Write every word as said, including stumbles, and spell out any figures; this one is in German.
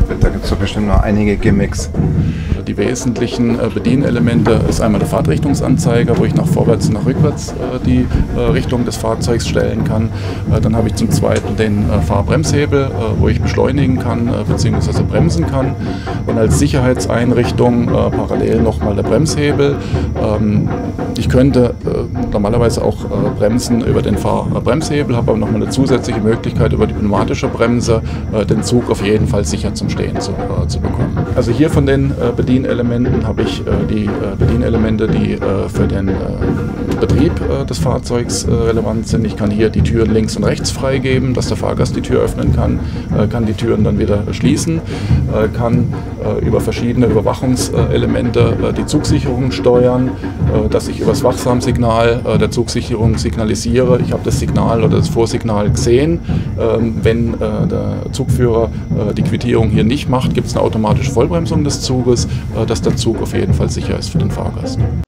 Da gibt es doch bestimmt noch einige Gimmicks. Die wesentlichen Bedienelemente ist einmal der Fahrtrichtungsanzeiger, wo ich nach vorwärts und nach rückwärts die Richtung des Fahrzeugs stellen kann. Dann habe ich zum Zweiten den Fahrbremshebel, wo ich beschleunigen kann bzw. bremsen kann. Und als Sicherheitseinrichtung parallel nochmal der Bremshebel. Ich könnte normalerweise auch bremsen über den Fahrbremshebel, habe aber nochmal eine zusätzliche Möglichkeit über die pneumatische Bremse den Zug auf jeden Fall sicher zum Stehen zu, zu bekommen. Also hier von den Bedienelementen habe ich die Bedienelemente, die für den Betrieb des Fahrzeugs relevant sind. Ich kann hier die Türen links und rechts freigeben, dass der Fahrgast die Tür öffnen kann, kann die Türen dann wieder schließen, kann über verschiedene Überwachungselemente die Zugsicherung steuern, dass ich über das Wachsamsignal der Zugsicherung signalisiere, ich habe das Signal oder das Vorsignal gesehen. Wenn der Zugführer die Quittierung hier nicht macht, gibt es eine automatische Vollbremsung des Zuges, dass der Zug auf jeden Fall sicher ist für den Fahrgast.